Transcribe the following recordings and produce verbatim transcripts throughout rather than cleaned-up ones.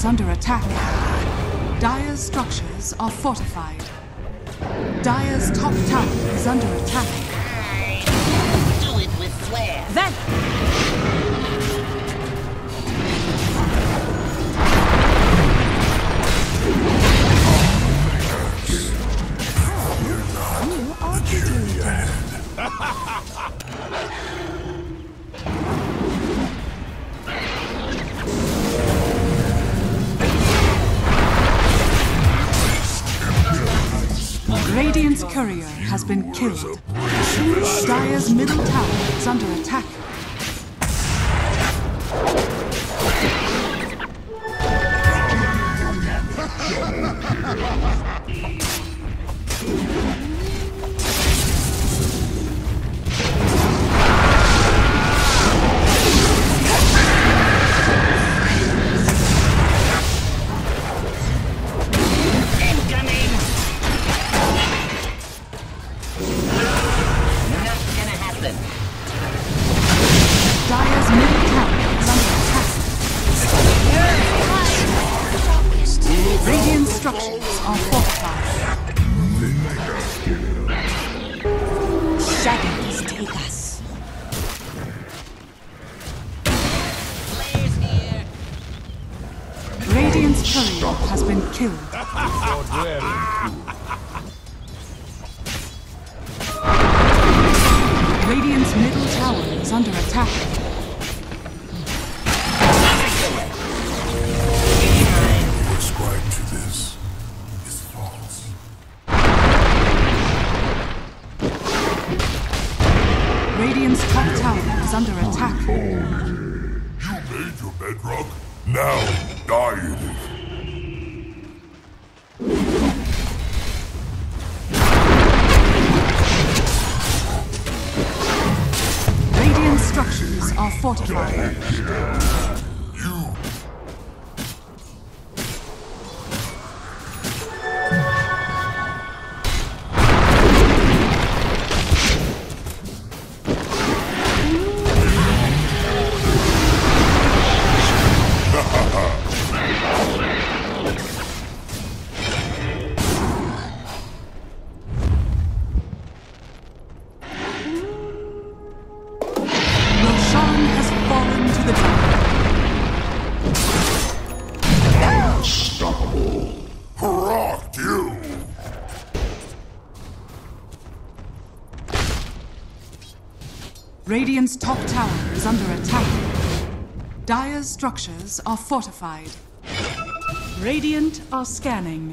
under attack. Dire's structures are fortified. Dire's top tower is under attack. Do it with flair. Then! New architect. Radiant's courier has been killed. Dire's middle tower is under attack. Dire's middle tower is under attack. Radiant structures are fortified. Shadows take us. Players here. Radiant's courier has been killed. Radiant's middle tower is under attack. Ascribed to this is false. Radiant's top tower is under attack. You made your bedrock. Now die in it. Radiant structures are fortified. You. Roshan has fallen to the ground. Unstoppable. Rocked you. Radiant's top tower is under attack. Dire's structures are fortified. Radiant are scanning.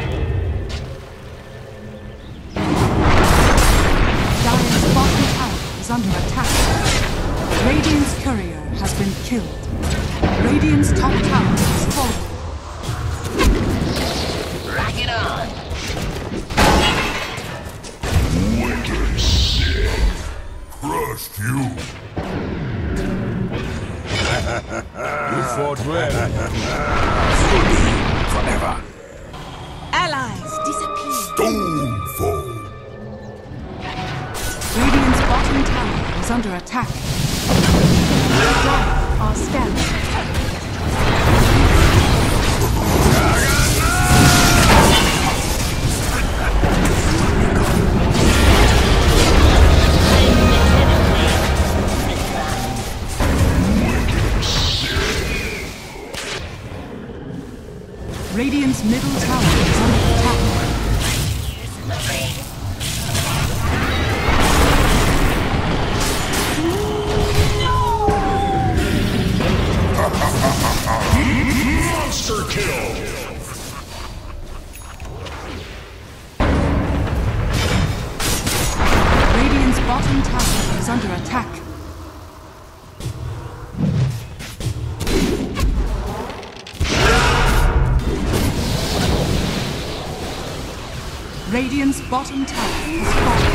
Dire's bottom tower is under attack. Radiant's courier has been killed. Radiant's top tower is fallen. Rock it on. Wicked sick. Crushed you. You fought well. Forever. Allies disappear. Stonefall. Radiant's bottom tower is under attack. Dire are scanning. Radiant's middle tower is under attack. Monster kill. Radiant's bottom tower is under attack. Radiant's bottom tower has fallen.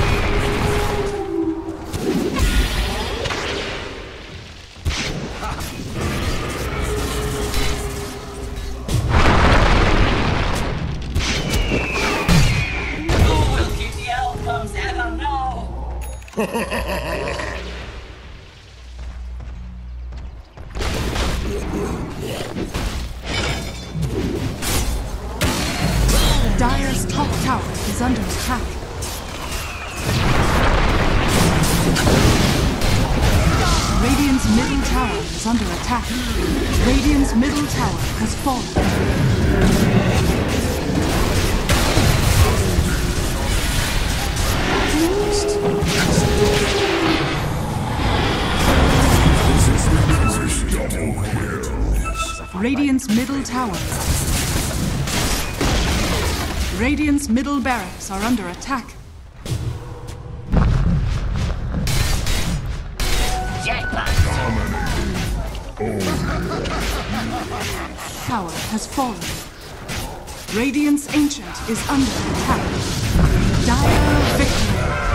Who will keep the outcomes? I don't know. tower is under attack. Radiant's middle tower is under attack. Radiant's middle tower has fallen. Radiant's middle tower. Radiant's middle barracks are under attack. Tower has fallen. Radiant's ancient is under attack. Dire victory.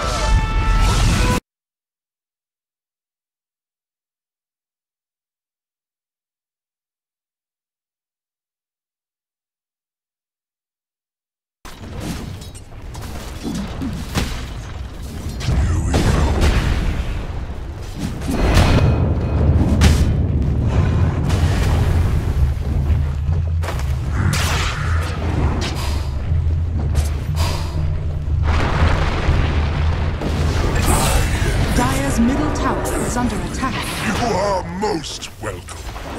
Middle tower is under attack. You are most welcome.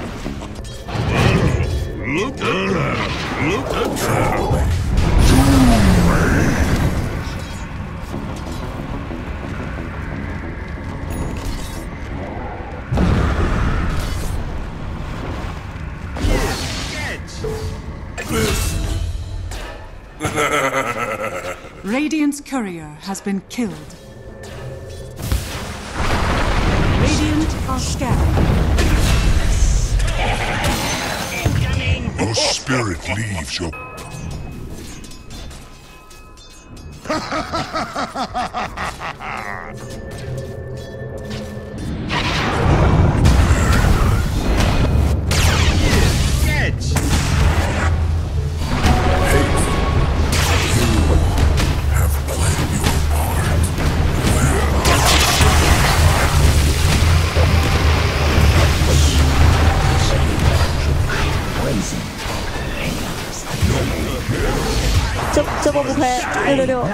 Look at that! Look at that! Radiant's courier has been killed. Radiant are scattered. Your spirit leaves your... 这这波不亏，六六六。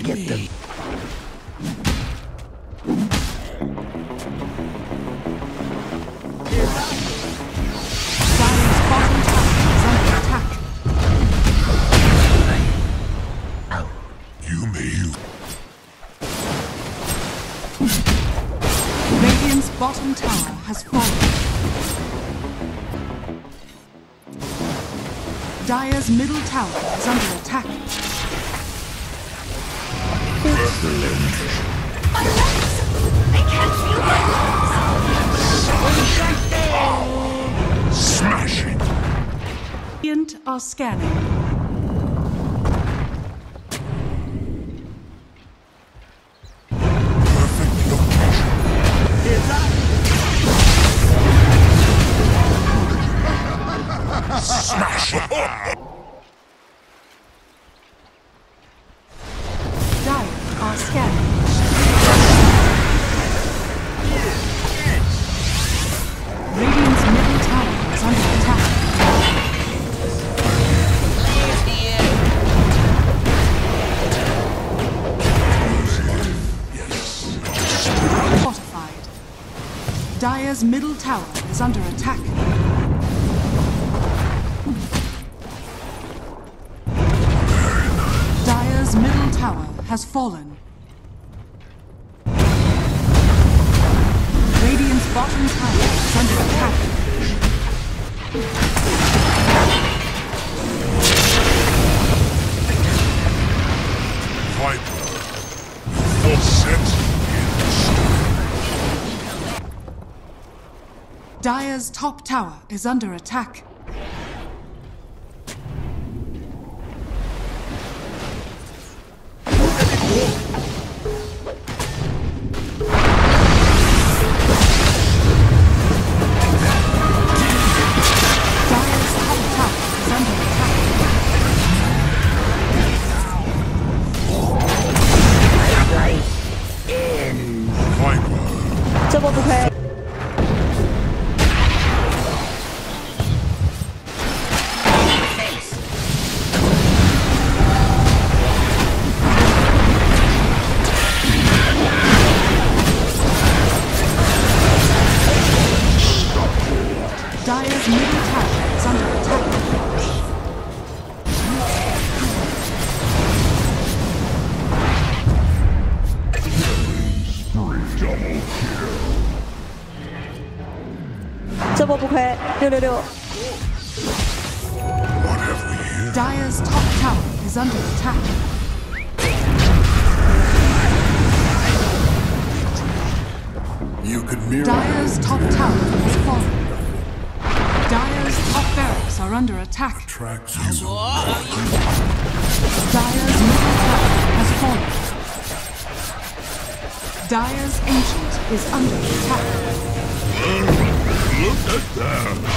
You may use... Radiant's bottom tower has fallen. Dire's middle tower is under attack. Smash it! Radiant are scanning. Perfect location. Smash it! Dire are scanning. Radiant's middle tower is under attack. Fortified. Dire's middle tower is under attack. Dire's middle tower has fallen. Radiant's bottom tower is under attack. Viper, full set in Dire's top tower is under attack. Dire's middle tower is under attack. 这波不亏，六六六。 What have we here? Dire's top tower is under attack. You could mirror. Dire's top tower has fallen. Dire's top barracks are under attack. Tracks you. Dire's middle tower has fallen. Dire's ancient is under attack. Look at that!